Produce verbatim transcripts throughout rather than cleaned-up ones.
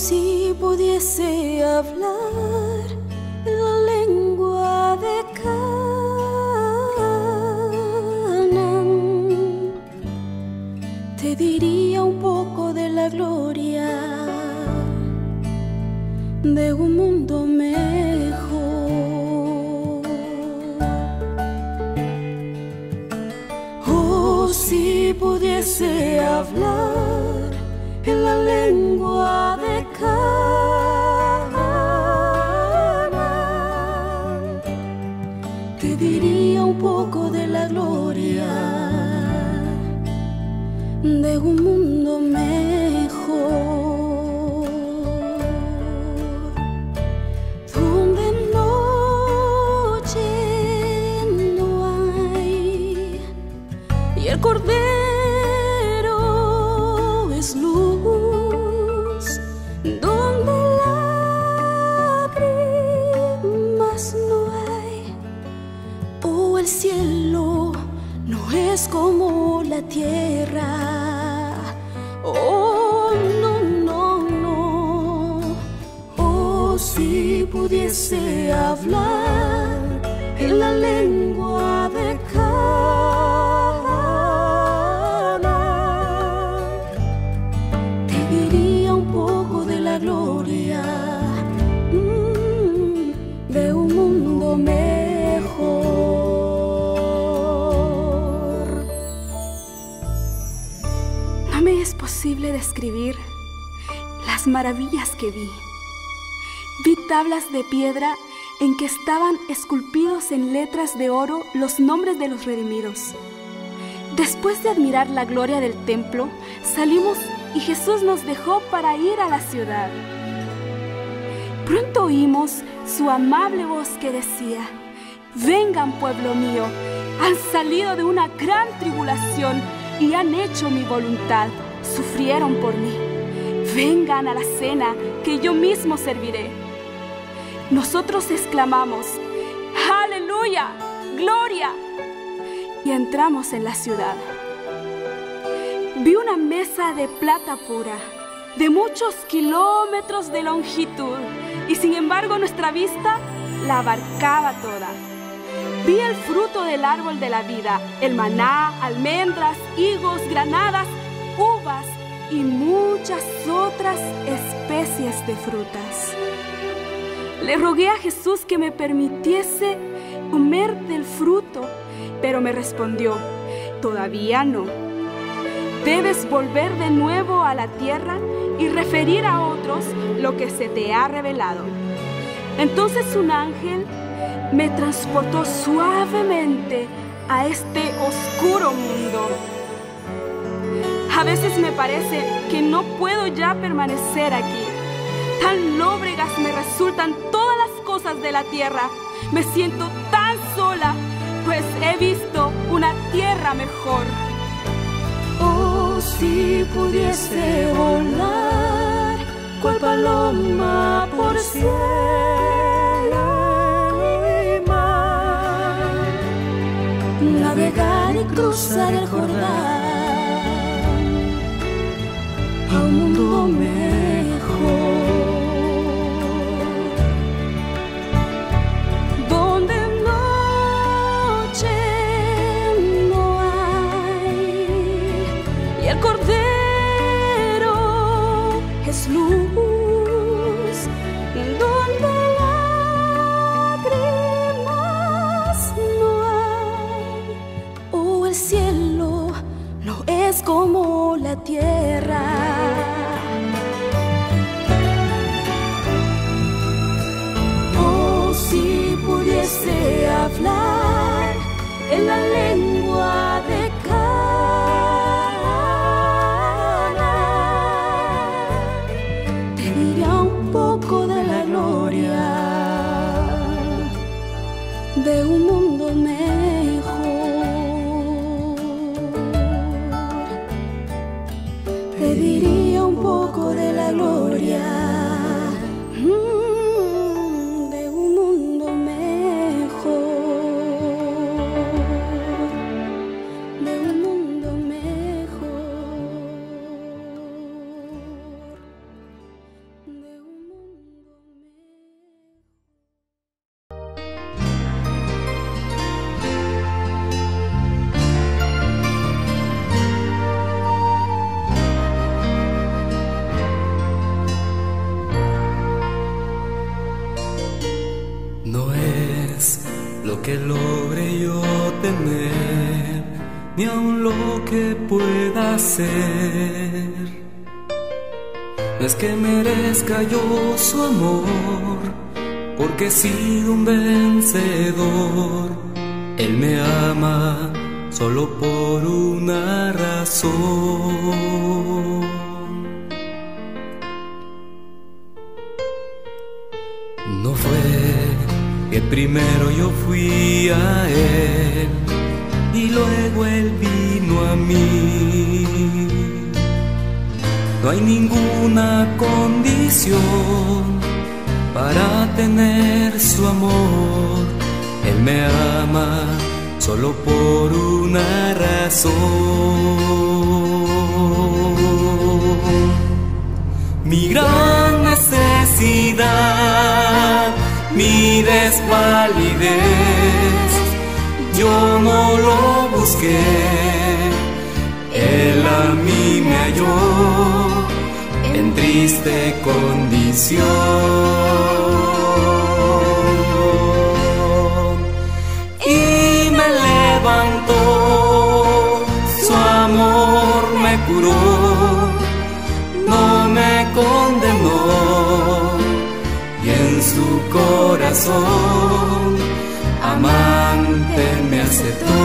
si pudiese hablar la lengua de Canaán, te diría un poco de la gloria de un mundo mejor. Oh, si pudiese hablar en la lengua de Canaán, te diría un poco de la gloria de un mundo mejor. El Cordero es luz, donde lágrimas no hay. Oh, el cielo no es como la tierra. Oh, no, no, no. Oh, si pudiese hablar en la lengua de gloria mm, de un mundo mejor. No me es posible describir las maravillas que vi. Vi tablas de piedra en que estaban esculpidos en letras de oro los nombres de los redimidos. Después de admirar la gloria del templo, salimos y Jesús nos dejó para ir a la ciudad. Pronto oímos su amable voz que decía: vengan, pueblo mío, han salido de una gran tribulación y han hecho mi voluntad, sufrieron por mí. Vengan a la cena que yo mismo serviré. Nosotros exclamamos: ¡Aleluya! ¡Gloria! Y entramos en la ciudad. Vi una mesa de plata pura, de muchos kilómetros de longitud, y sin embargo nuestra vista la abarcaba toda. Vi el fruto del árbol de la vida, el maná, almendras, higos, granadas, uvas y muchas otras especies de frutas. Le rogué a Jesús que me permitiese comer del fruto, pero me respondió: todavía no. Debes volver de nuevo a la tierra y referir a otros lo que se te ha revelado. Entonces un ángel me transportó suavemente a este oscuro mundo. A veces me parece que no puedo ya permanecer aquí. Tan lóbregas me resultan todas las cosas de la tierra. Me siento tan sola, pues he visto una tierra mejor. Oh, si pudiese volar cual paloma por cielo y mar, navegar y cruzar el Jordán a un mundo mejor. El Cordero es luz, donde lágrimas no hay. Oh, el cielo no es como la tierra. Oh, si pudiese hablar en la lengua de de un mundo mejor, te diría un poco de la gloria mm, de un mundo mejor, de un mundo mejor. que logre yo tener, ni aun lo que pueda hacer. No es que merezca yo su amor, porque he sido un vencedor. Él me ama solo por una razón. No fue que primero yo fui a Él y luego Él vino a mí. No hay ninguna condición para tener su amor. Él me ama solo por una razón. Mi gran necesidad, mi desvalidez, yo no lo busqué, Él a mí me halló en triste condición y me levantó, su amor me curó, no me condenó y en su corazón amante me aceptó.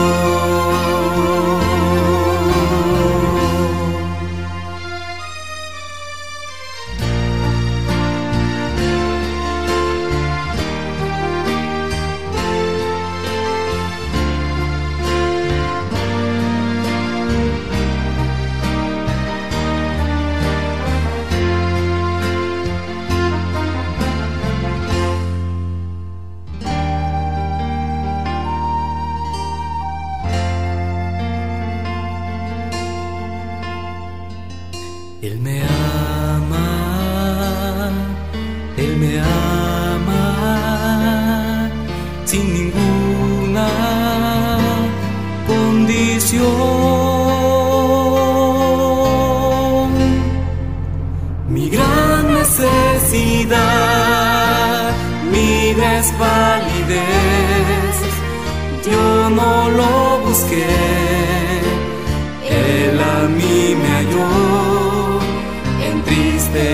Él me ama, Él me ama, sin ninguna condición. Mi gran necesidad, mi desvalidez, yo no lo busqué, Él a mí me halló en triste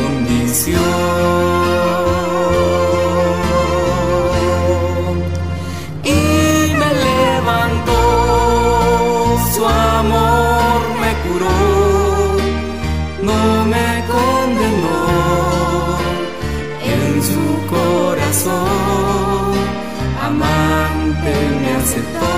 condición y me levantó, su amor me curó, no me condenó, en su corazón amante me aceptó.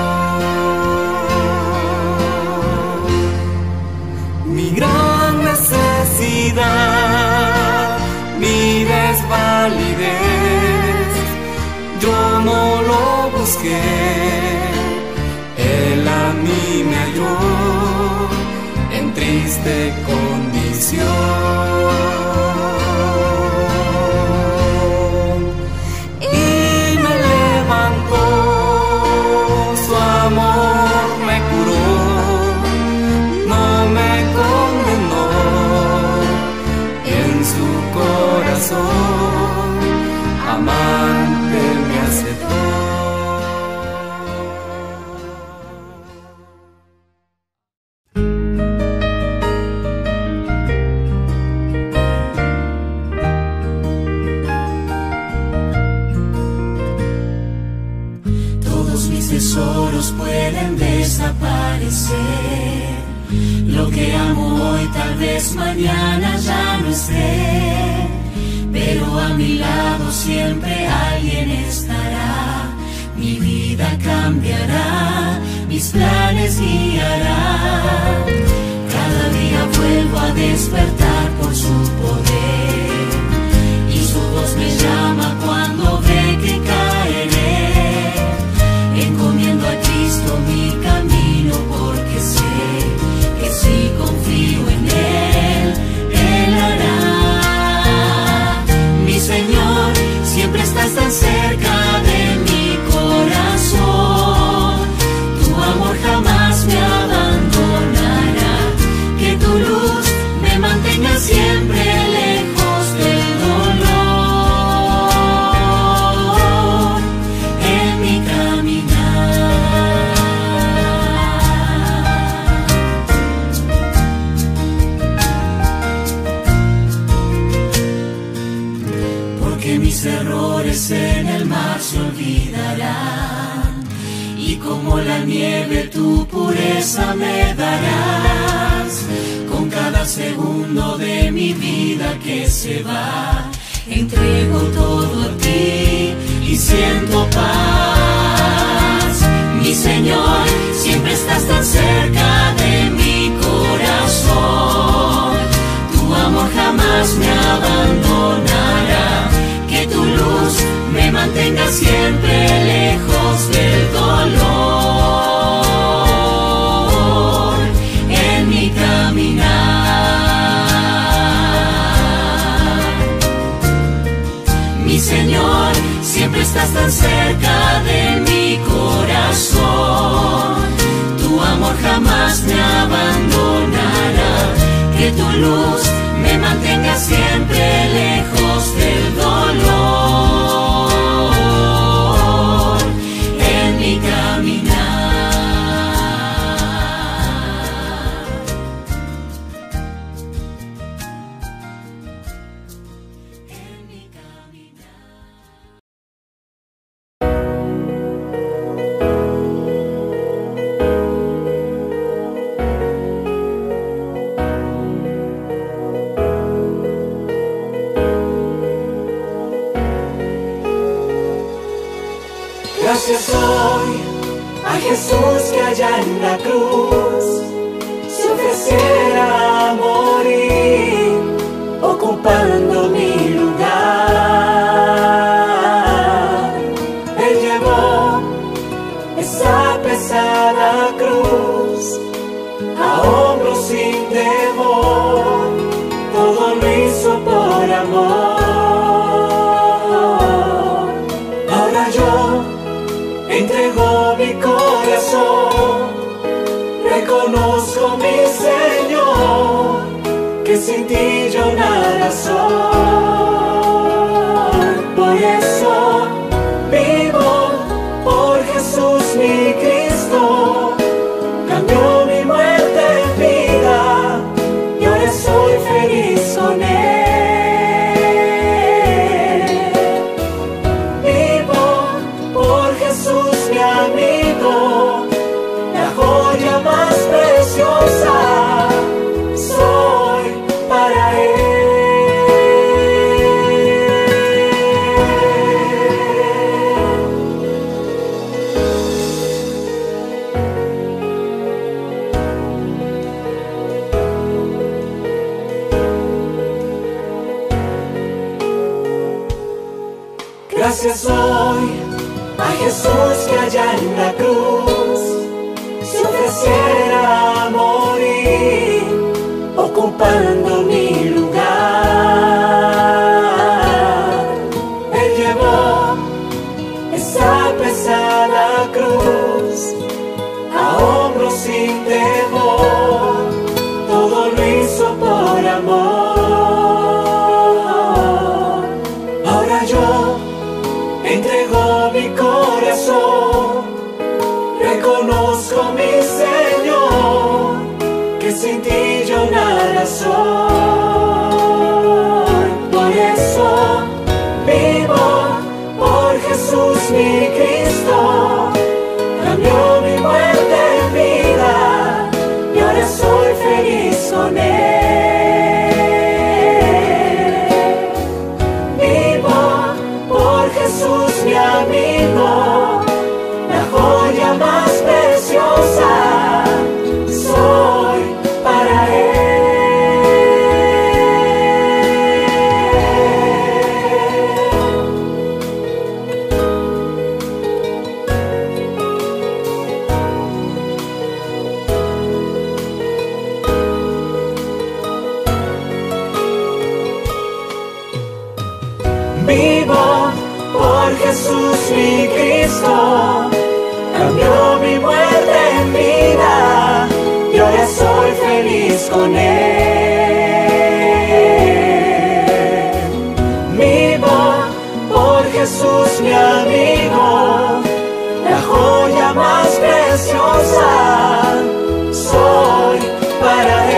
Mi gran necesidad, mi desvalidez, yo no lo busqué, Él a mí me halló en triste condición y me levantó, su amor me curó, no me condenó, en su corazón amante me aceptó. Todos mis tesoros pueden desaparecer, lo que amo hoy tal vez mañana ya no esté, pero a mi lado siempre alguien estará. Mi vida cambiará, mis planes guiará. Cada día vuelvo a despertar por su poder y su voz me llama cuando ve que caeré. Encomiendo a Cristo mi camino porque sé que si confío en Él, Él hará. Mi Señor, siempre estás tan cerca de mi corazón. Tu amor jamás me abandonará. Que tu luz me mantenga siempre lejos porque mis errores en el mar se olvidarán, y como la nieve tu pureza me darás. Con cada segundo de mi vida que se va, entrego todo a ti y siento paz. Mi Señor, siempre estás tan cerca de mi corazón. Tu amor jamás me abandonará. Que tu luz me mantenga siempre lejos del dolor en mi caminar. Mi Señor, siempre estás tan cerca de mi corazón. Tu amor jamás me abandonará. Que tu luz me mantenga siempre lejos del dolor en mi caminar. En mi caminar. Gracias hoy a Jesús que allá en la cruz se ofreciera a morir, ocupando mi lugar. Él llevó esa pesada cruz a hombros sin temor, todo lo hizo por amor. Ahora yo entrego mi corazón, reconozco mi Señor, que sin ti yo nada soy. Por eso vivo por Jesús mi Cristo, cambió mi muerte en vida y ahora soy feliz con Él. La joya más preciosa soy para Él. Gracias hoy a Jesús que allá en la cruz se ofreciera a morir, ocupando mi lugar. Él llevó esa pesada cruz a hombros sin temor, todo lo hizo por amor. Ahora yo entrego mi corazón, reconozco mi Señor, que sin ti yo nada soy. Por eso vivo por Jesús mi Cristo, cambió mi muerte en vida y ahora soy feliz con Él. Jesús mi amigo, la joya más preciosa soy para Él. Vivo por Jesús mi Cristo, cambió mi muerte en vida y ahora soy feliz con Él. Vivo por Jesús mi amigo, la joya más preciosa soy para Él.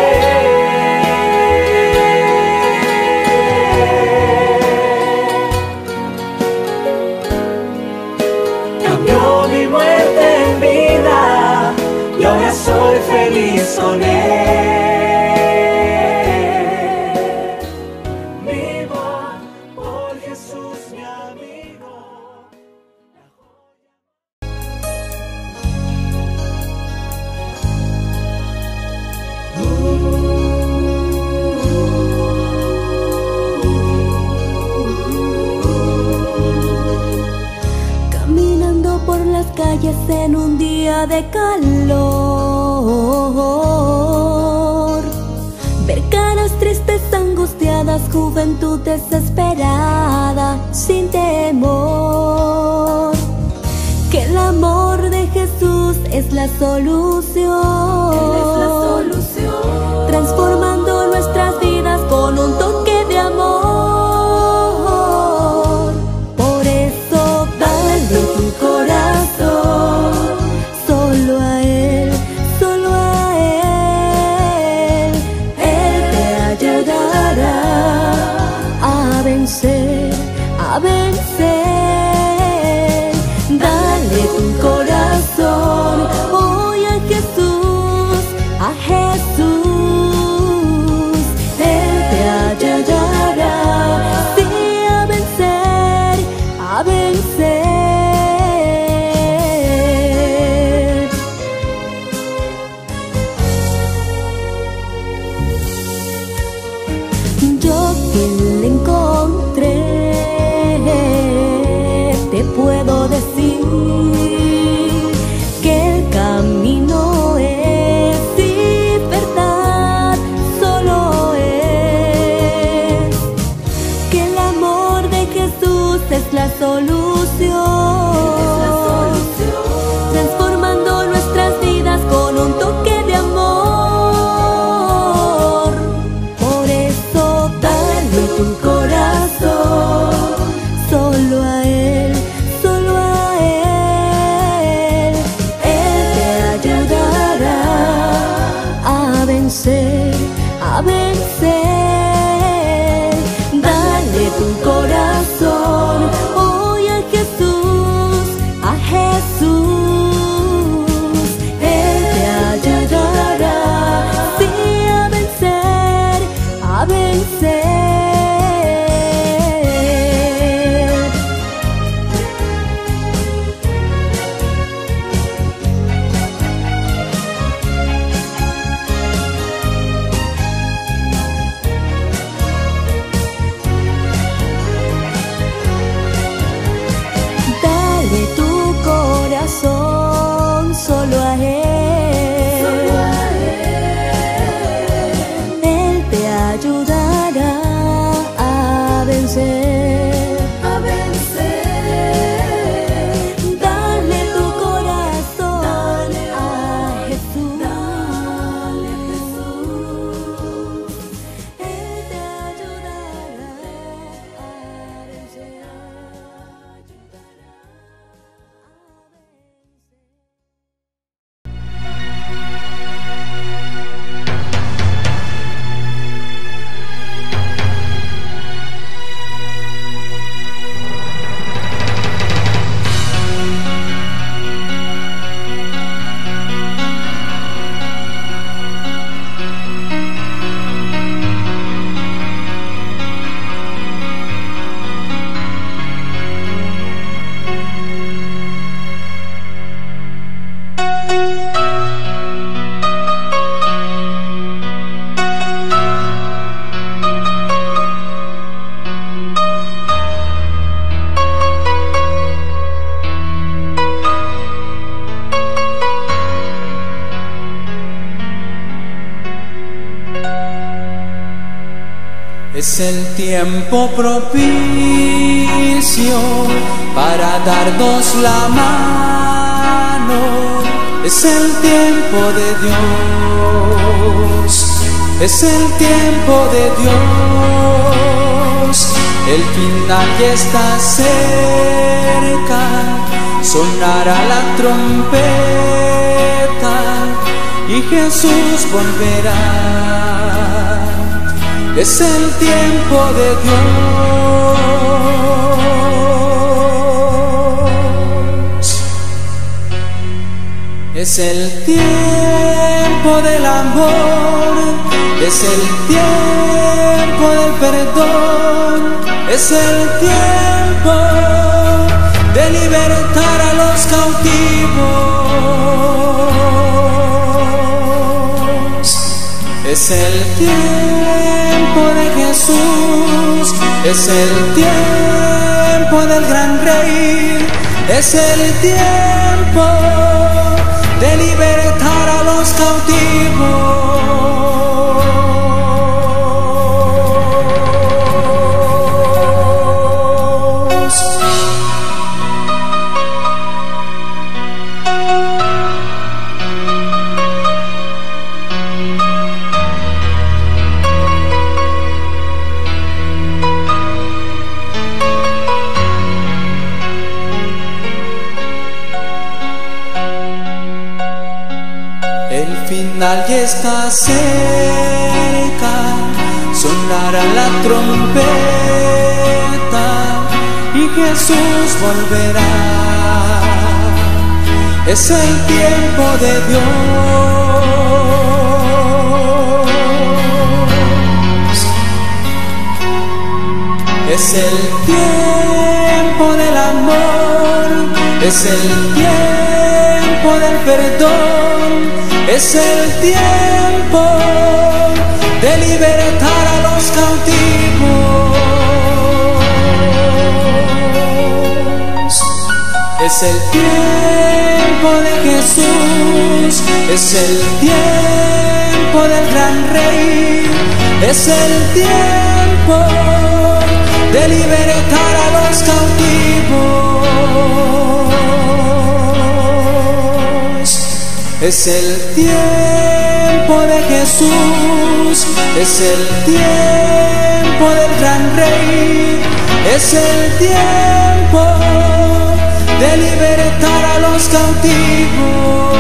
calles en un día de calor, ver caras tristes, angustiadas, juventud desesperada, sin temor. Que el amor de Jesús es la solución, Él es la solución, transformando nuestras vidas con un toque de amor. Por eso dale tu corazón, solo a Él, solo a Él. Él te ayudará a vencer, a vencer. Dale tu corazón hoy a Jesús, a Jesús. Él te ayudará, sí, a vencer, a vencer. Yo que le encontré, te puedo decir que el camino es y verdad, solo es. Que el amor de Jesús es la solución, transformando nuestras vidas con un toque de amor. Por eso dale tu corazón, solo a Él, solo a Él. Él te ayudará a vencer, a vencer. Dale tu corazón hoy a Jesús, a Jesús. Él te ayudará, sí, a vencer, a vencer. Dale tu corazón solo a Él, solo a Él. Él te ayudará a vencer, A vencer. dale tu corazón Dale a Jesús, Dale a Jesús. Él te ayudará a vencer. Es el tiempo propicio para darnos la mano. Es el tiempo de Dios. Es el tiempo de Dios. El final ya está cerca. Sonará la trompeta y Jesús volverá. Es el tiempo de Dios. Es el tiempo del amor. Es el tiempo del perdón. Es el tiempo de libertar a los cautivos. Es el tiempo de Jesús, es el tiempo del gran rey, es el tiempo tiempo de libertar a los cautivos. Nadie está cerca, sonará la trompeta y Jesús volverá. Es el tiempo de Dios, es el tiempo del amor, es el tiempo del perdón. Es el tiempo de libertar a los cautivos. Es el tiempo de Jesús, es el tiempo del gran Rey. Es el tiempo de libertar a los cautivos. Es el tiempo de Jesús, es el tiempo del gran Rey, es el tiempo de libertar a los cautivos.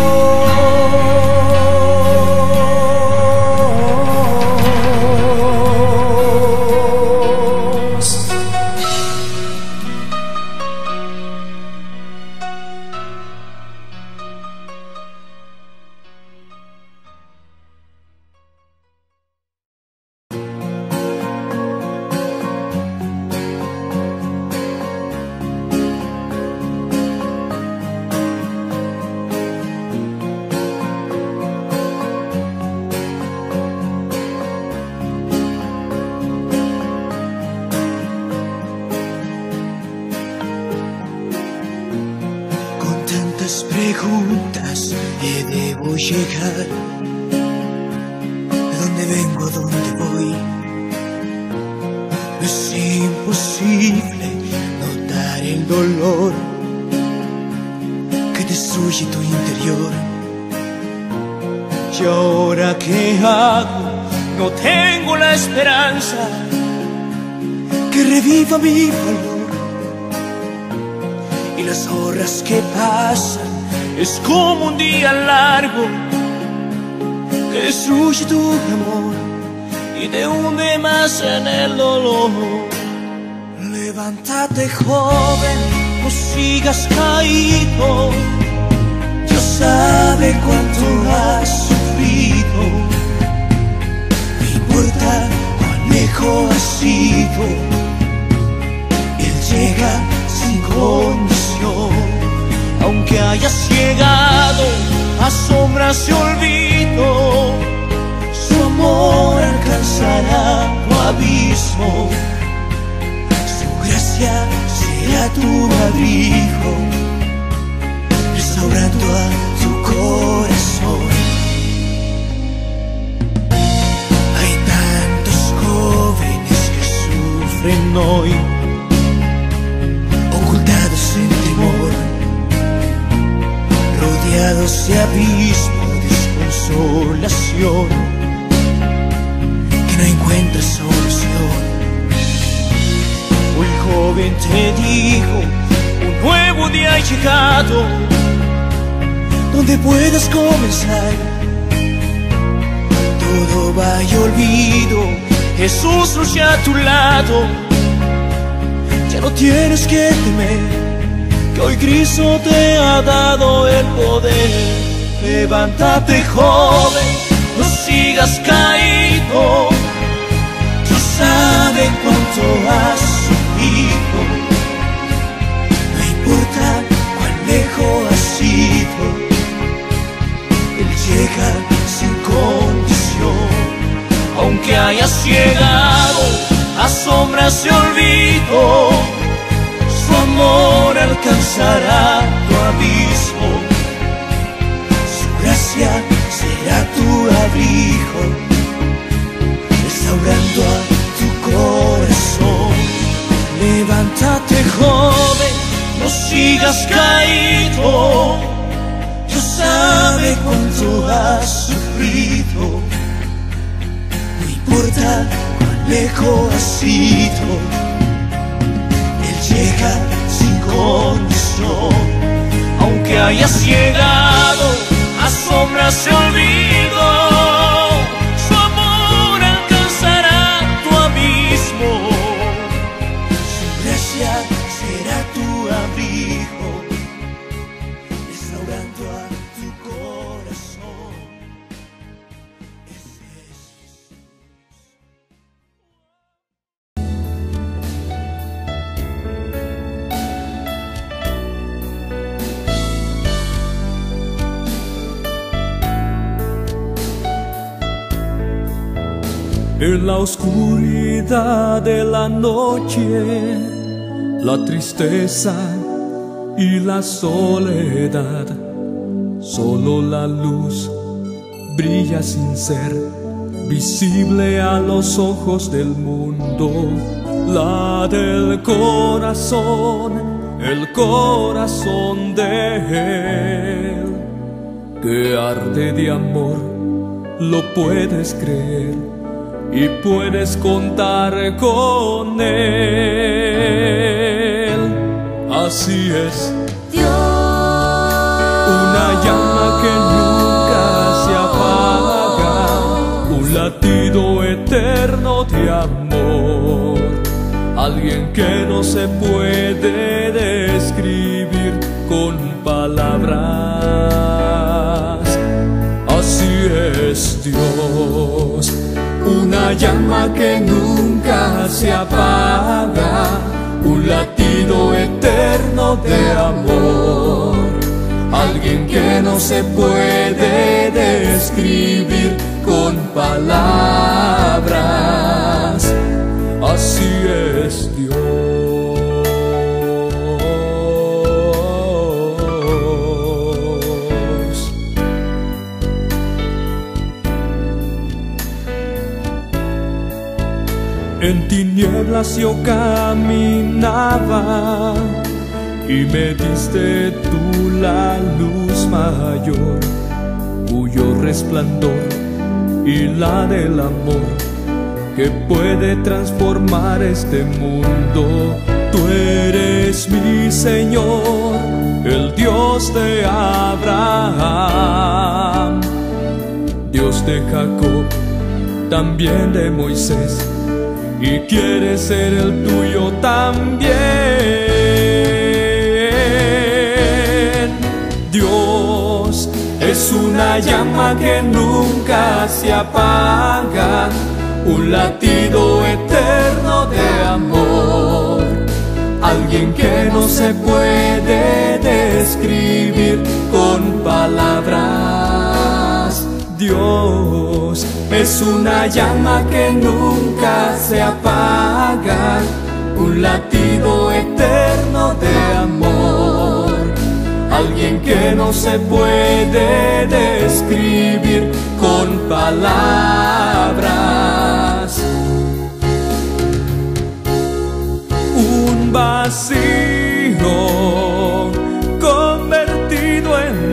Preguntas que debo llegar, de dónde vengo, a dónde voy. Es imposible notar el dolor que destruye tu interior. ¿Y ahora qué hago? No tengo la esperanza que reviva mi valor. Y las horas que pasan es como un día largo que destruye tu amor y te hunde más en el dolor. Levántate, joven, no sigas caído. Dios sabe cuánto has sufrido. No importa cuán lejos has ido, Él llega sin condición. Aunque hayas llegado a sombras de olvido, su amor alcanzará tu abismo. Su gracia será tu abrigo, restaurando a tu corazón. Hay tantos jóvenes que sufren hoy, ocultados en temor, rodeados de abismo, desconsolación, que no encuentras solución. El joven te dijo, un nuevo día ha llegado, donde puedas comenzar. Todo va y olvido, Jesús lucha a tu lado. Ya no tienes que temer, que hoy Cristo te ha dado el poder. Levántate, joven, no sigas caído. Dios sabe cuánto has sufrido. No importa cuán lejos has ido, Él llega sin condición. Aunque hayas llegado a sombras de olvido, su amor alcanzará tu abismo. Su gracia será tu abrigo, restaurando a tu corazón. Levántate, joven, no sigas caído. Dios sabe cuánto has sufrido. No importa cuán lejos has ido, Él llega sin condición. Aunque hayas llegado a sombras de olvido, su amor alcanzará tu abismo. Su gracia será tu abrigo, restaurando a tu corazón. Ese es Jesús. En la oscuridad de la noche, la tristeza y la soledad, solo la luz brilla sin ser visible a los ojos del mundo. La del corazón, el corazón de Él, que arde de amor, lo puedes creer y puedes contar con Él. Así es Dios, una llama que nunca se apaga, un latido eterno de amor, alguien que no se puede describir con palabras. Así es Dios, una llama que nunca se apaga, un latido eterno de amor, alguien que no se puede describir con palabras. Así es Dios. En tinieblas yo caminaba y me diste tú la luz mayor, cuyo resplandor y la del amor que puede transformar este mundo. Tú eres mi Señor, el Dios de Abraham, Dios de Jacob, también de Moisés, y quieres ser el tuyo también. Dios es una llama que nunca se apaga, un latido eterno de amor, alguien que no se puede describir con palabras. Dios es una llama que nunca se apaga, un latido eterno de amor, alguien que no se puede describir con palabras. Un vacío convertido en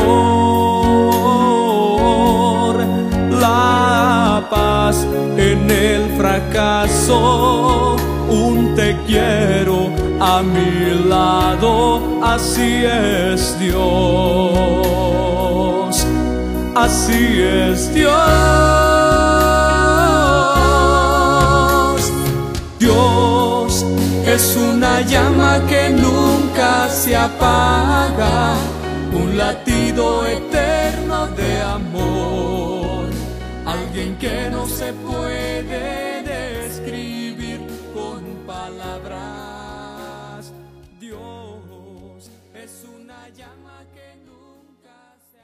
amor, la paz en el fracaso, un te quiero a mi lado. Así es Dios, así es Dios. Dios es una llama que nunca se apaga, un latido eterno de amor, alguien que no se puede describir con palabras. Dios es una llama que nunca se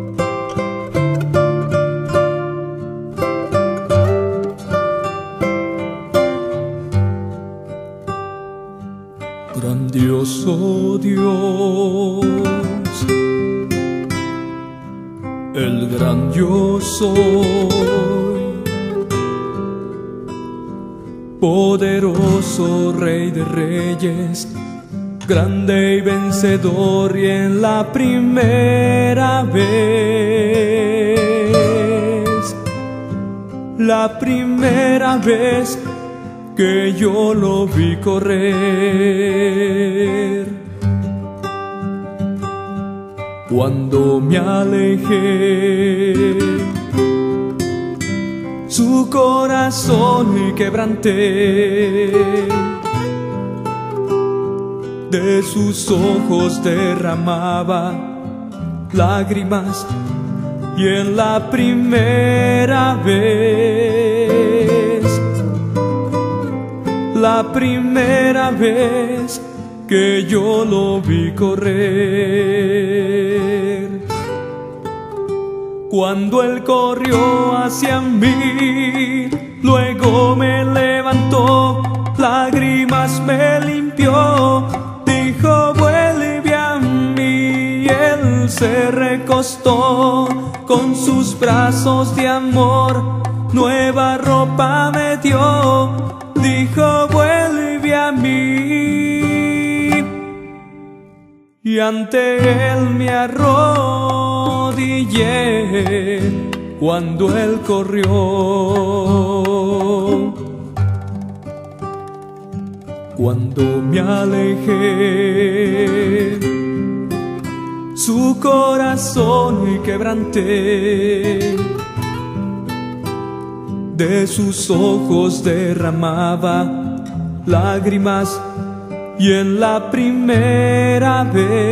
apaga. el gran yo soy, poderoso Rey de Reyes, grande y vencedor, y en la primera vez, la primera vez que yo lo vi correr, cuando me alejé, su corazón quebranté, de sus ojos derramaba lágrimas, y en la primera vez, la primera vez que yo lo vi correr, cuando él corrió hacia mí, luego me levantó, lágrimas me limpió, dijo vuelve a mí, y él se recostó, con sus brazos de amor nueva ropa me dio, dijo vuelve a mí, y ante él me arrodillé cuando él corrió, cuando me alejé, su corazón quebranté, de sus ojos derramaba lágrimas, y en la primera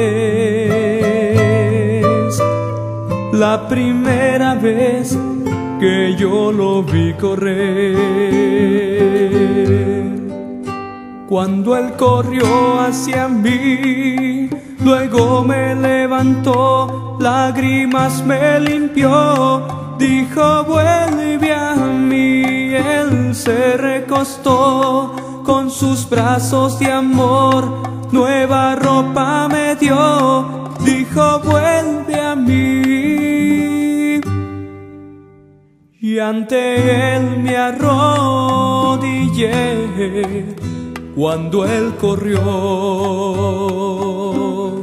vez, la primera vez que yo lo vi correr, cuando él corrió hacia mí, luego me levantó, lágrimas me limpió, dijo vuelve a mí, él se recostó, con sus brazos de amor nueva ropa me dio, dijo vuelve a mí, y ante él me arrodillé cuando él corrió,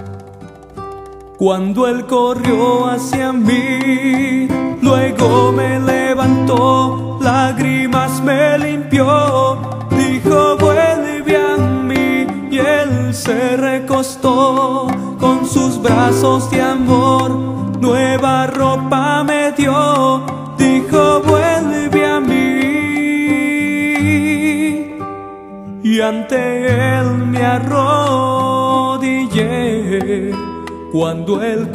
cuando él corrió hacia mí, luego me levantó, lágrimas me limpió, dijo vuelve a mí, y él se recostó, con sus brazos de amor nueva ropa me dio, dijo vuelve a mí, y ante él me arrodillé cuando él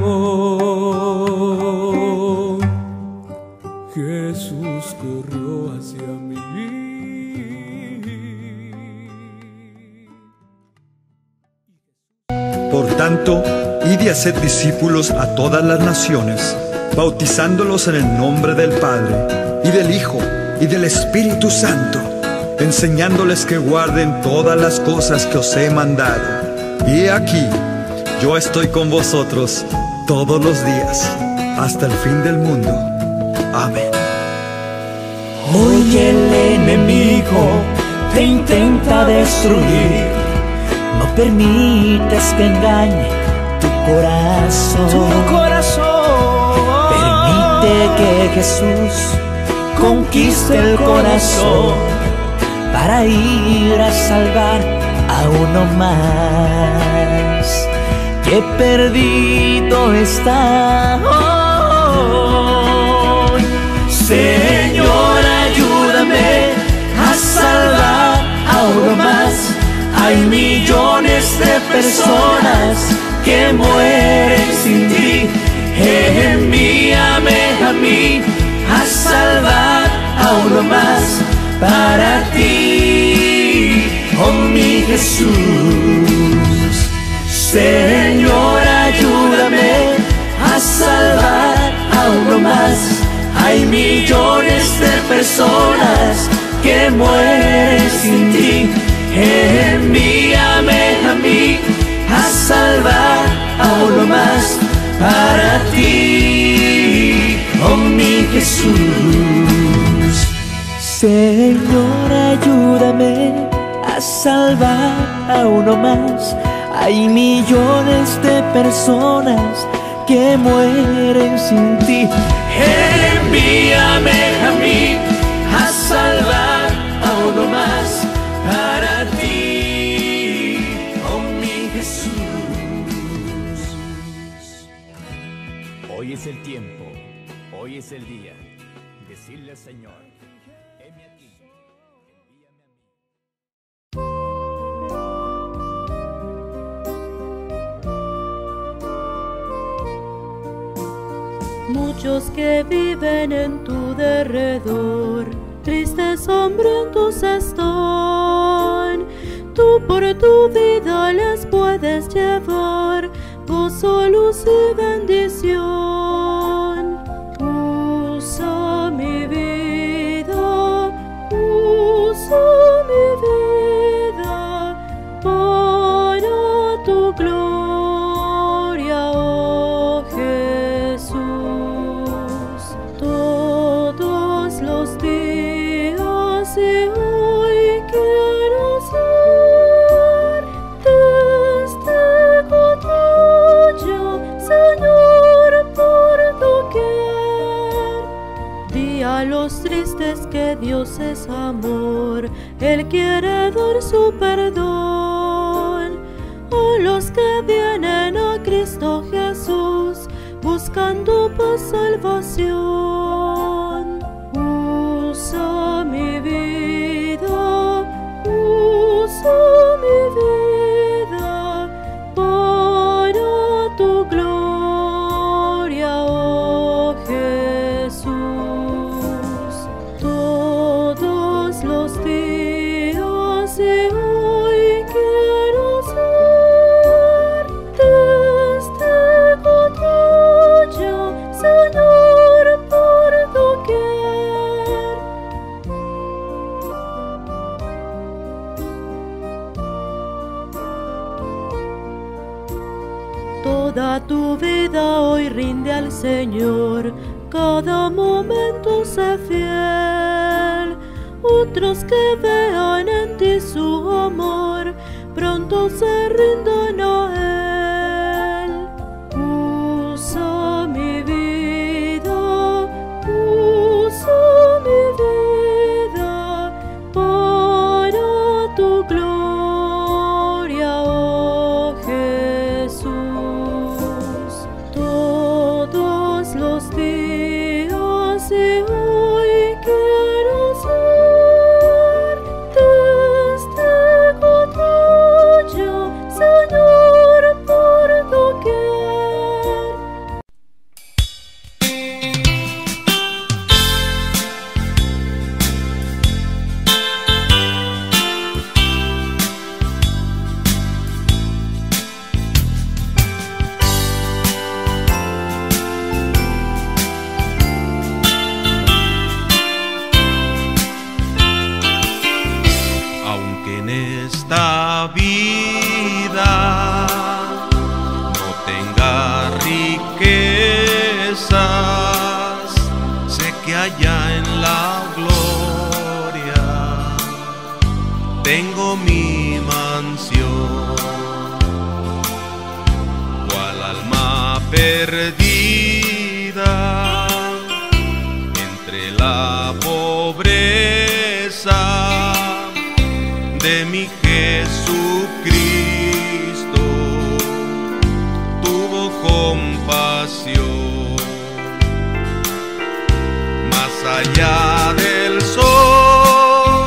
corrió, Jesús corrió hacia mí. Por tanto, id y haced discípulos a todas las naciones, bautizándolos en el nombre del Padre, y del Hijo, y del Espíritu Santo, enseñándoles que guarden todas las cosas que os he mandado. Y he aquí, yo estoy con vosotros todos los días, hasta el fin del mundo. Amén. Hoy el enemigo te intenta destruir, no permitas que engañe tu corazón. Tu corazón. Permite que Jesús conquiste el corazón para ir a salvar a uno más que perdido está hoy. Señor, ayúdame a salvar a uno más. Hay millones de personas que mueren sin ti. Envíame a mí a salvar a uno más para ti, oh mi Jesús. Señor, ayúdame a salvar a uno más. Hay millones de personas que mueren sin ti. Envíame a mí a salvar a uno más para ti. Jesús. Señor, ayúdame a salvar a uno más. Hay millones de personas que mueren sin ti. Envíame a mí a salvar a uno más para ti, oh mi Jesús. Hoy es el tiempo, hoy es el día. Decirle al Señor, heme aquí, envíame a mí. Muchos que viven en tu derredor, tristes hambrientos están. Tú por tu vida les puedes llevar gozo, luz y bendición. Usa mi vida, usa mi vida para tu gloria, oh Jesús. Todos los días y hoy quiero ser testigo tuyo, Señor, por doquier. Di a los tristes que Dios es amor, Él quiere dar su perdón. A los que vienen a Cristo Jesús, buscando paz, salvación. Usa mi vida, usa mi vida para tu gloria, oh Jesús. Todos los días y hoy quiero ser testigo tuyo, Señor, por doquier. Toda tu vida hoy rinde al Señor, cada momento sé fiel. Otros que vean en ti su amor, pronto se rindan a Él. Usa mi vida, usa mi vida para tu gloria, oh Jesús. Todos los días y hoy quiero ser testigo tuyo, Señor, por doquier. Aunque en esta vida no tenga riquezas, sé que allá en la gloria tengo mi mansión. Cual alma perdida entre la pobreza de mi Jesucristo, tuvo compasión. Más allá del sol,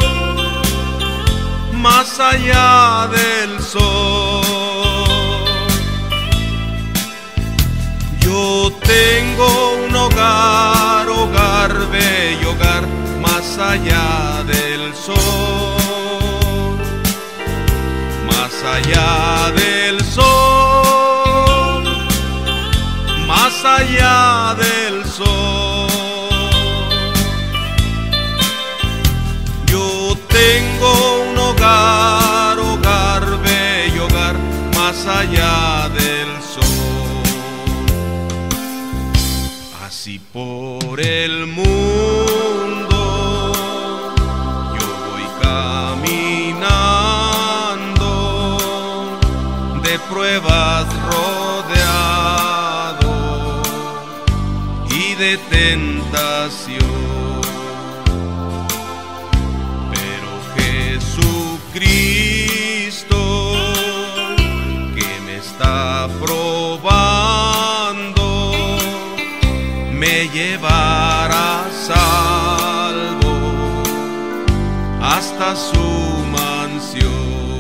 más allá del sol, yo tengo un hogar, hogar, bello hogar, más allá del sol, más allá del sol, más allá del sol. Yo tengo un hogar, hogar, bello hogar, Así por el mundo yo voy caminando, de pruebas rodeado y de tentación, pero Jesucristo que me está probando me llevará salvo hasta su mansión.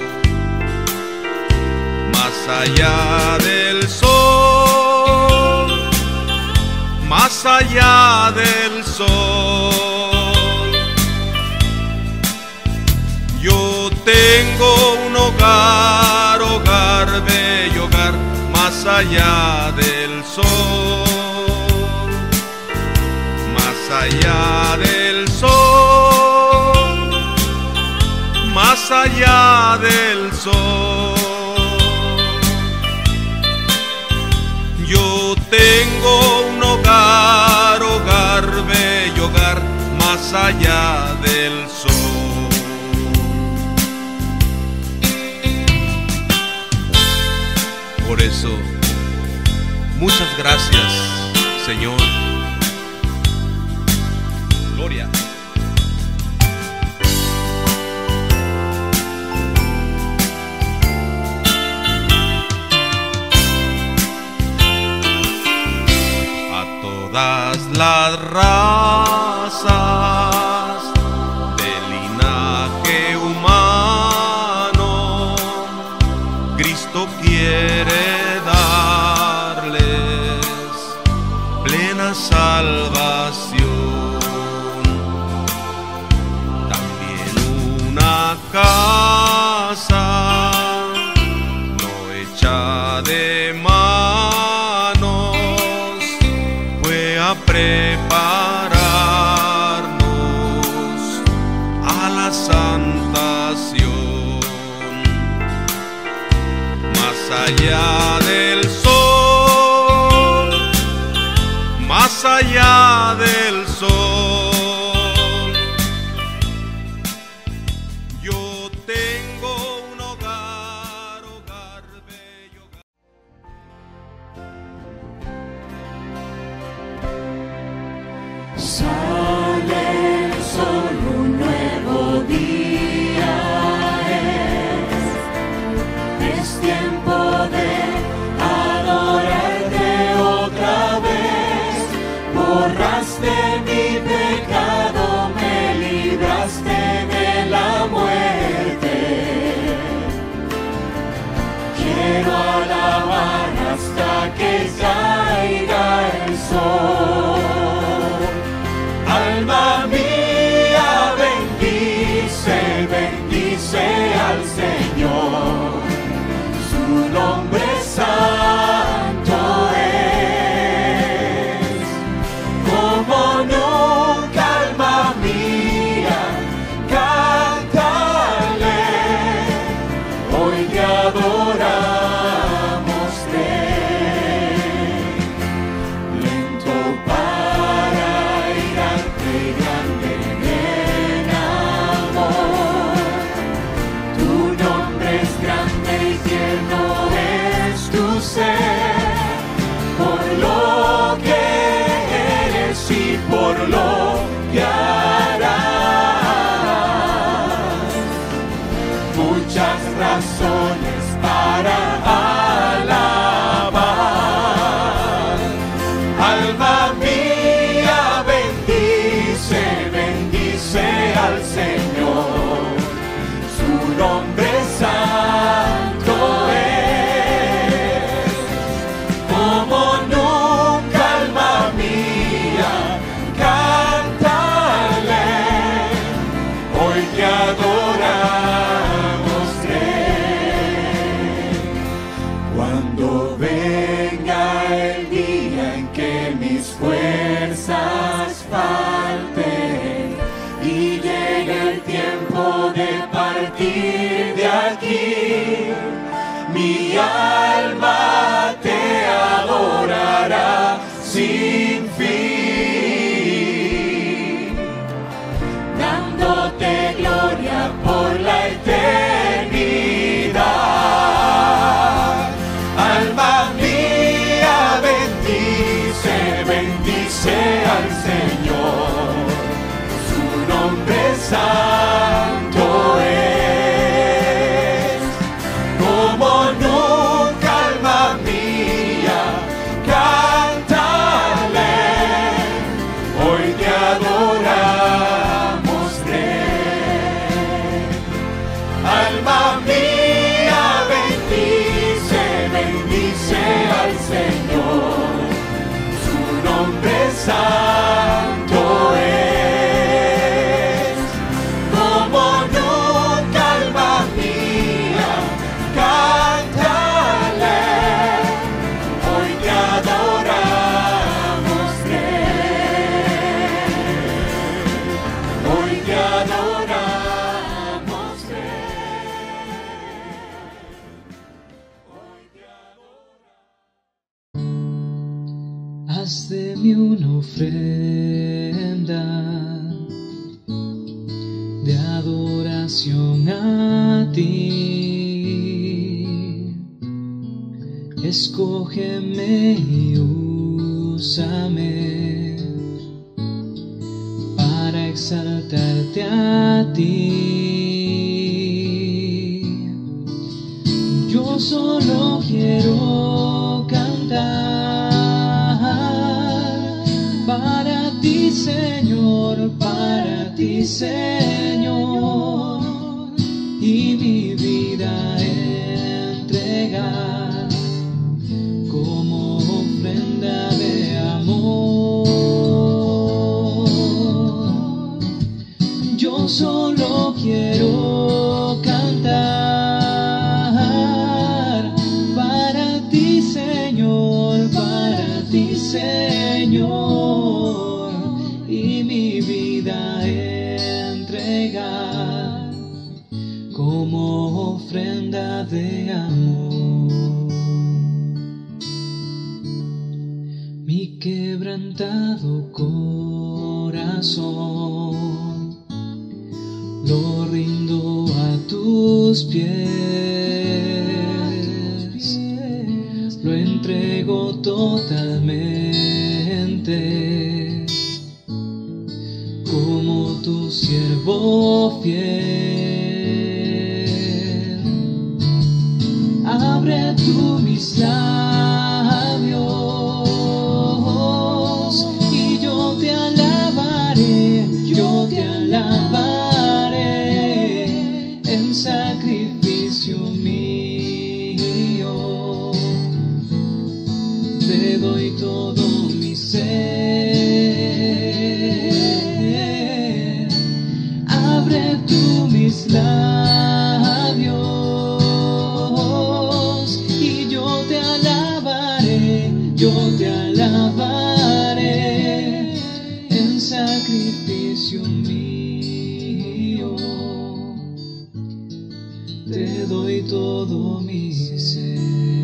Más allá del sol, más allá del sol, yo tengo un hogar, hogar, bello hogar, más allá del sol. Más allá del sol, más allá del sol, yo tengo un hogar, hogar, bello hogar, más allá del sol. Por eso, muchas gracias, Señor. Gloria. A todas las razas del linaje humano, Cristo quiere darles plena salvación. Casa no hecha de manos fue a prepararnos a la santación. Más allá del sol, más allá del sol, sale el sol, un nuevo día es, es tiempo de adorarte otra vez. Borraste mi pecado, me libraste de la muerte. Quiero alabar hasta que caiga el sol. Alma mía, bendice, bendice al Señor, su nombre santo es. Como nunca, alma mía, cántale, hoy te adoramos tres. Lento para grande en amor, tu nombre es grande y tierno es tu ser, por lo que eres y por lo que harás. Muchas razones para alabar. Alma mía, bendice, bendice al Señor, su nombre santo es. Como nunca, alma mía, cántale, hoy te adoramos tres. Cuando venga el día en que mis fuerzas falten y llegue el tiempo de partir de aquí, mi alma te adorará sin bendice al Señor, su nombre santo es. Como nunca, alma mía, cántale, hoy te adoramos, Rey. Alma mía, bendice, bendice al Señor, su nombre santo es. Como nunca, alma mía, cántale, hoy te adoramos, Rey. Hoy te adoramos, Rey. Hoy te adoramos. Haz de mí una ofrenda de adoración a ti. Escógeme y úsame para exaltarte a ti. Yo solo quiero cantar para ti, Señor, para ti, Señor, y mi vida entregar como ofrenda de amor. Yo solo quiero cantar para ti, Señor, para ti, Señor, y mi vida entregar como ofrenda de amor. Mi quebrantado corazón lo rindo a tus pies, lo entrego totalmente como tu siervo fiel. Abre tú mis labios y yo te alabaré, yo te alabaré en sacrificio mío. Te doy todo mi ser. Abre tú mis labios y yo te alabaré, yo te alabaré en sacrificio mío. Te doy todo mi ser.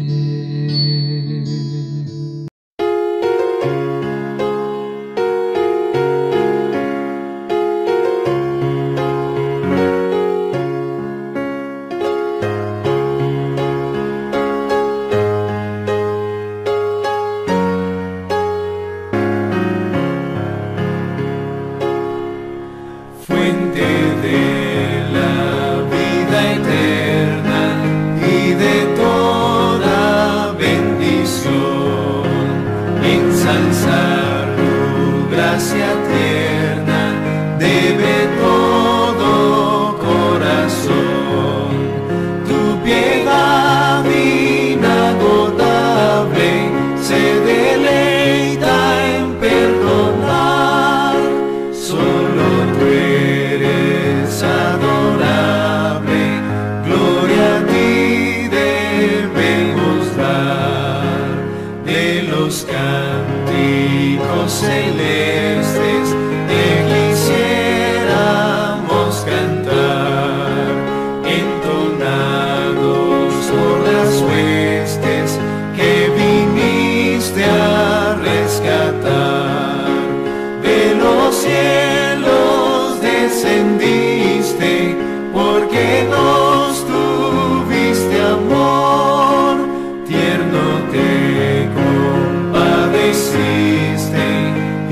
Fuente de la vida eterna y de toda bendición, ensalzar tu gracia tierna debe todo corazón. Tu piedad inagotable se deleita en perdonar. Solo tú eres adorable, gloria a ti debemos dar. De los cánticos celestes te quisiéramos cantar, entonados por las huestes que viniste a rescatar. De los cielos descendiste porque nos tuviste amor, tierno te compadeciste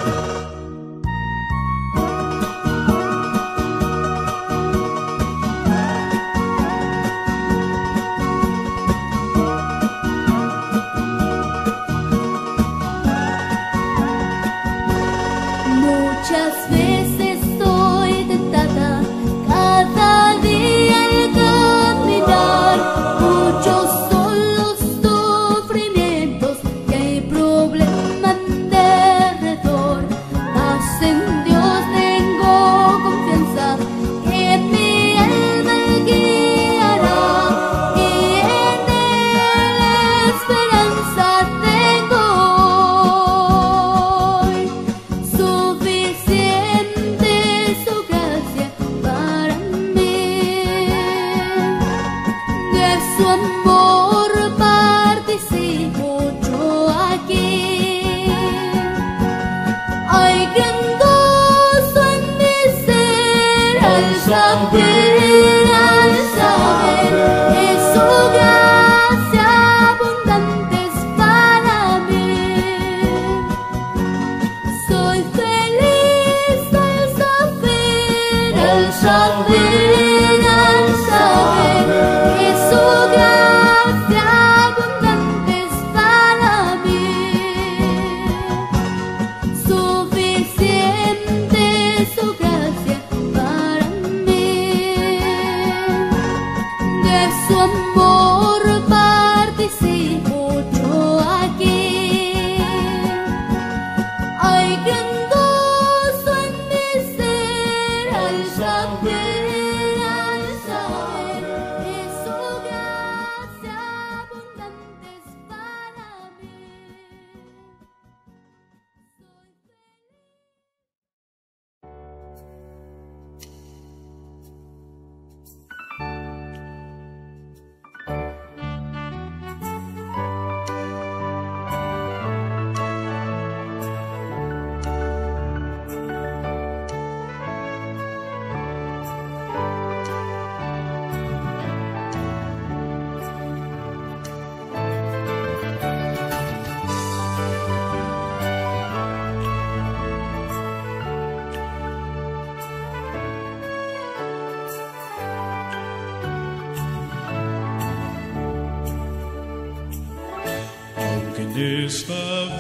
Esta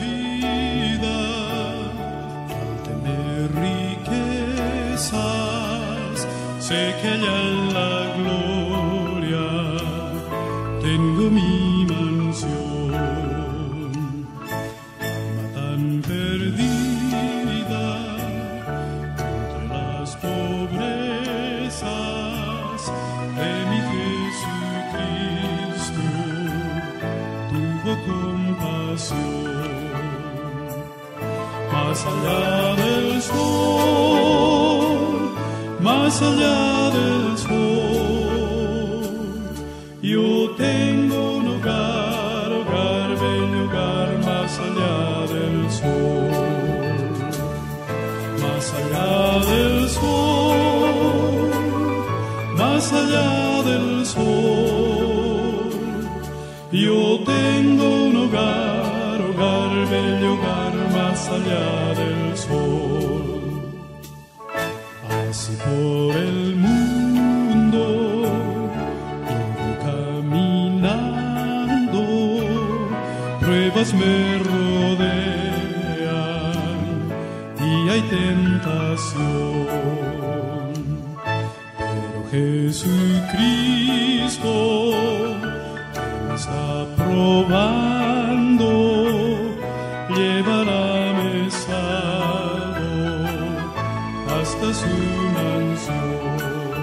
vida, al tener riquezas, sé que allá en la gloria tengo mi mansión. Alma tan perdida entre las pobrezas de mi Jesucristo, tuvo compasión. Más allá del sol, más allá del sol, yo tengo un hogar, hogar, bello hogar, más allá del sol. Más allá del sol, más allá del sol, yo tengo un hogar, hogar, bello hogar, más allá del sol. Así por el mundo yo voy caminando, pruebas me rodean y hay tentación, pero Jesucristo me está probando, llevarme salvo hasta su mansión.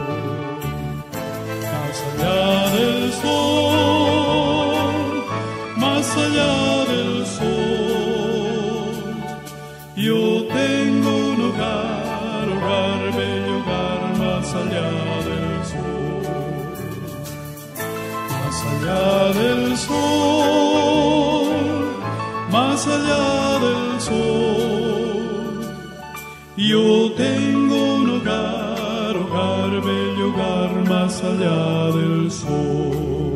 Más allá del sol, más allá del sol, yo tengo un hogar, hogar, bello hogar, más allá del sol. Más allá del sol, más allá del sol, yo tengo un hogar, hogar, bello hogar, más allá del sol.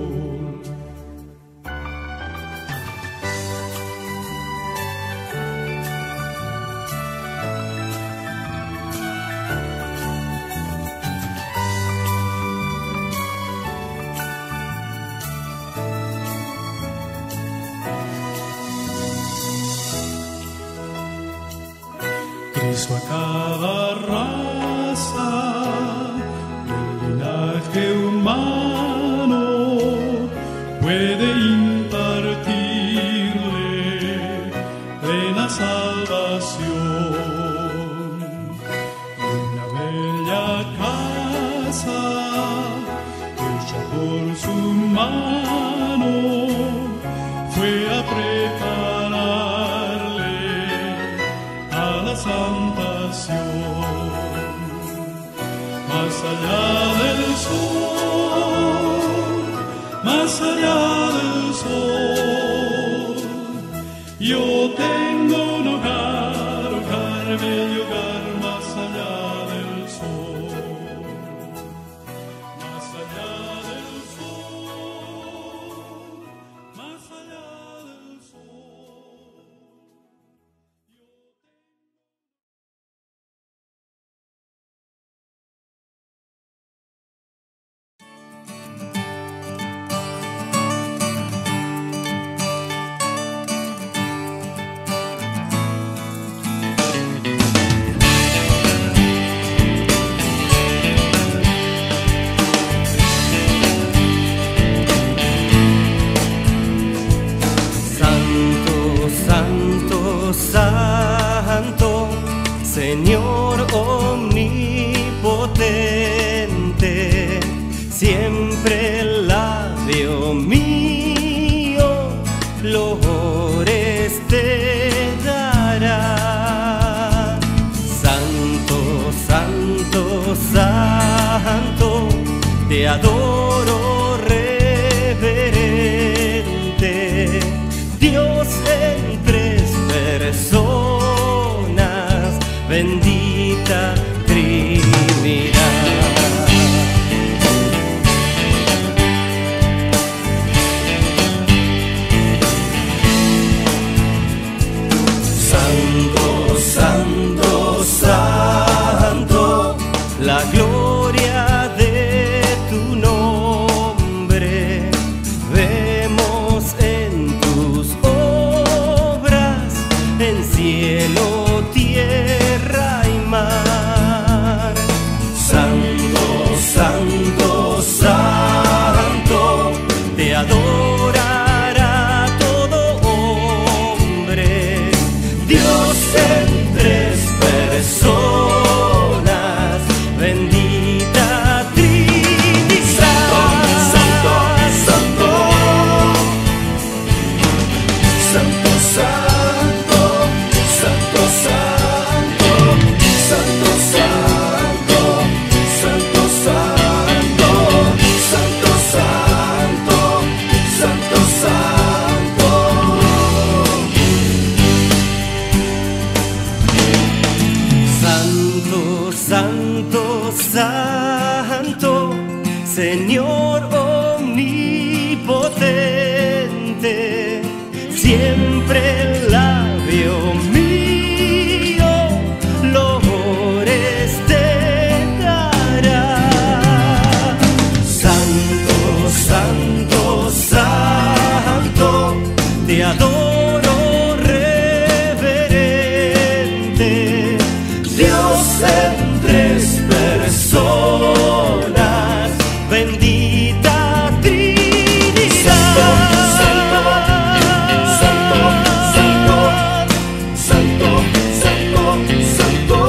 hizo a cada raza del linaje humano, puede impartirle plena salvación. Una bella casa hecha por su mano fue a prepararle a la santación. Más allá del sol, más allá del sol, yo tengo un hogar, hogar, bello hogar, más allá del sol, más allá del sol, más allá del sol. Santo, Señor omnipotente, siempre el labio mío flores te dará. Santo, santo, santo, te adoro reverente, Dios en tres personas, bendita Trinidad. Santo, santo, santo, la gloria de tu nombre vemos en tus obras, en cielo, tierra y mar. Santo, santo, santo, te adorará todo hombre, Dios en tres personas, bendita Trinidad. Santo, santo, santo, santo, santo, santo, santo, santo, santo, santo, santo, santo, santo, santo. Santo, santo, santo, Señor omnipotente, siempre el labio mío loores te dará. Santo, santo, santo, te adoro reverente, Dios en tres personas, bendita Trinidad. Santo, santo, santo, santo, santo, santo,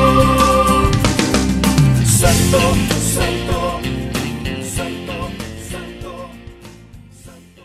santo, santo, santo, santo, santo.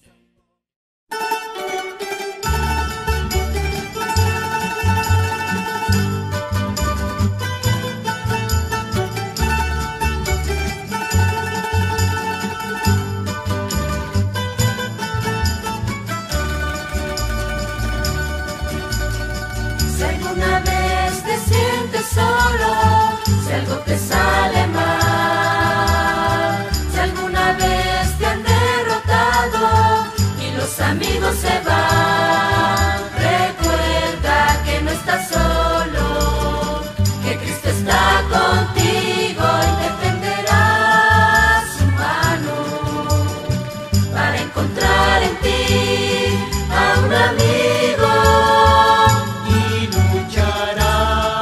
Si alguna vez te sientes solo, si algo te sale mal, si alguna vez te han derrotado y los amigos se van, recuerda que no estás solo, que Cristo está contigo y te tenderá su mano para encontrar en ti a un amigo. Y luchará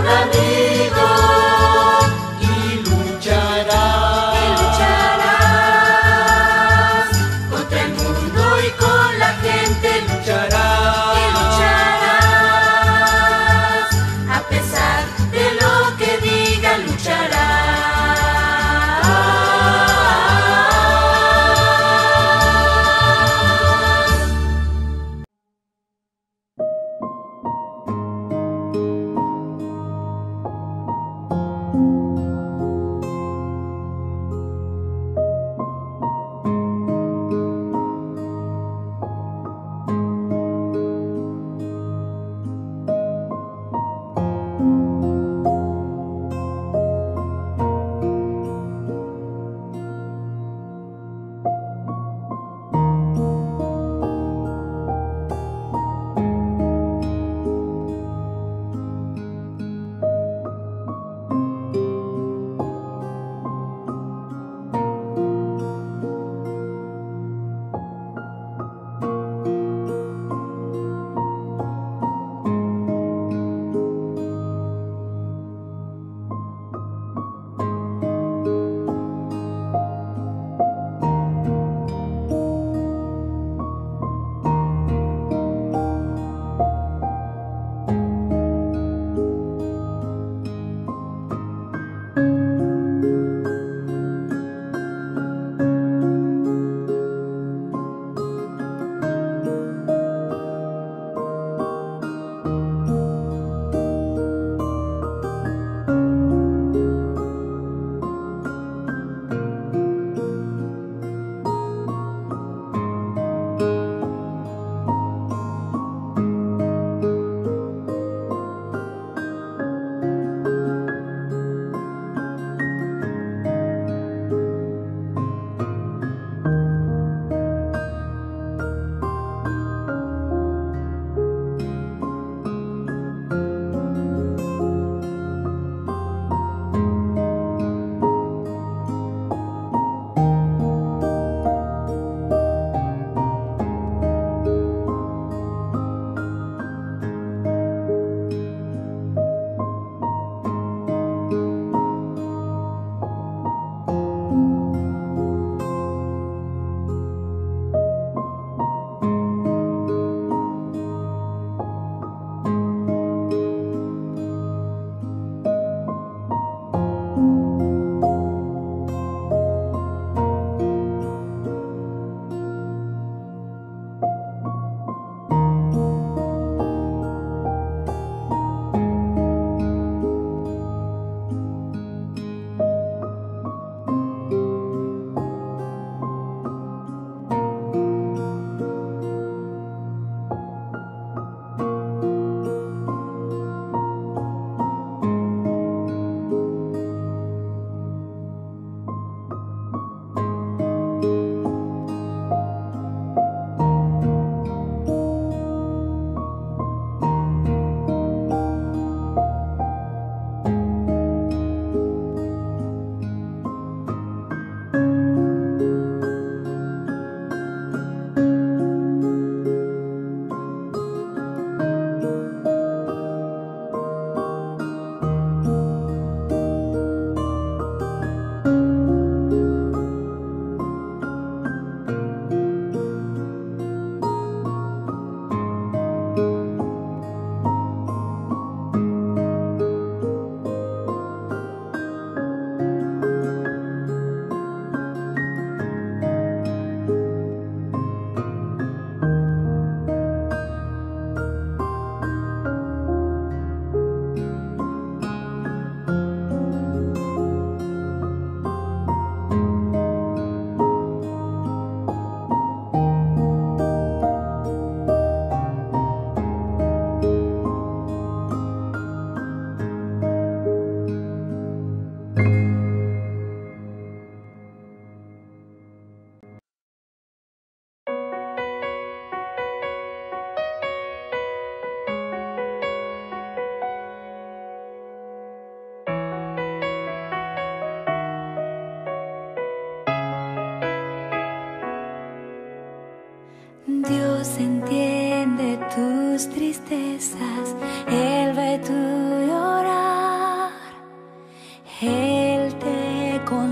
un amigo y lucharás, y lucharás contra el mundo y con la gente lucharás, y lucharás a pesar de lo que digan lucharás.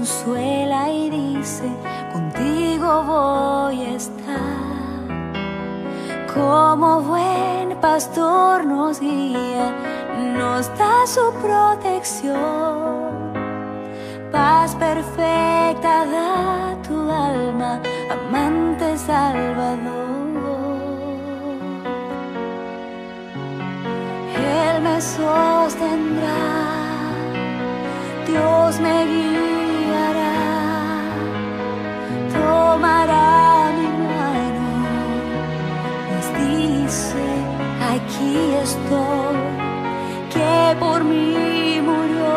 consuela y dice, contigo voy a estar. Como buen pastor nos guía, nos da su protección. Paz perfecta da tu alma, amante Salvador. Él me sostendrá, Dios me guiará, tomará mi mano, nos dice, aquí estoy, que por mí murió,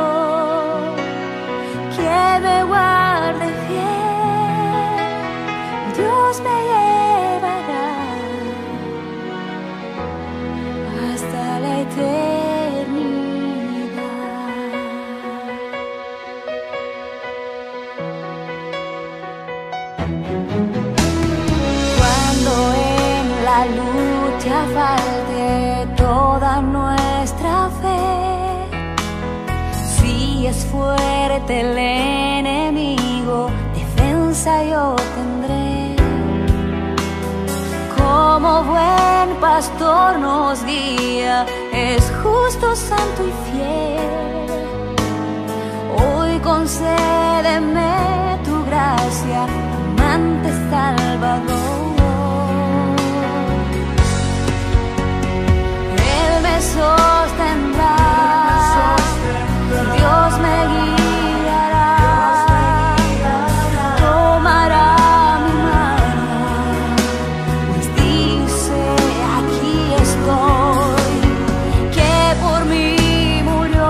que me guarde fiel, Dios me llevará hasta la eternidad. Cuando en la lucha falte toda nuestra fe, si es fuerte el enemigo, defensa yo tendré. Como buen pastor nos guía, es justo, santo y fiel. Hoy concédeme tu gracia, amante Salvador. Él me sostendrá, Dios me guiará, tomará mi mano, pues dice, aquí estoy, que por mí murió,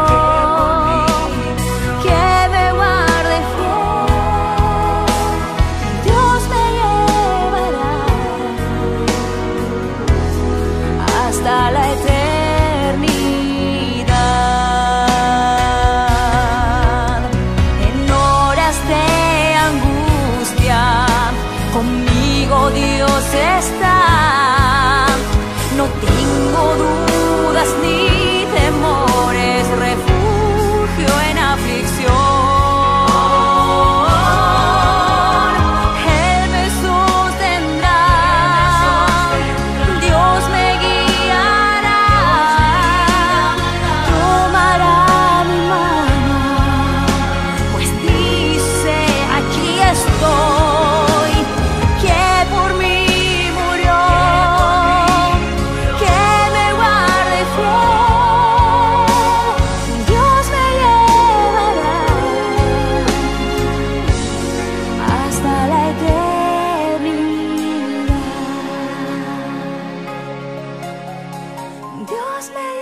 que me guarde fiel, Dios me llevará hasta la eternidad. Conmigo Dios está, no tengo dudas ni temores, refugio en aflicción. Él me sostendrá, Dios me guiará, tomará mi mano, pues dice, aquí estoy. Dios me